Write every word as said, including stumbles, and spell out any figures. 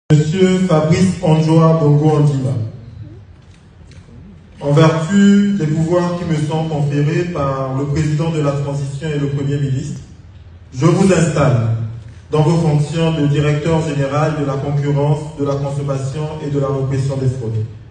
Monsieur Fabrice Onjoa Bongo Ondima, en vertu des pouvoirs qui me sont conférés par le président de la transition et le premier ministre, je vous installe dans vos fonctions de directeur général de la concurrence, de la consommation et de la répression des fraudes.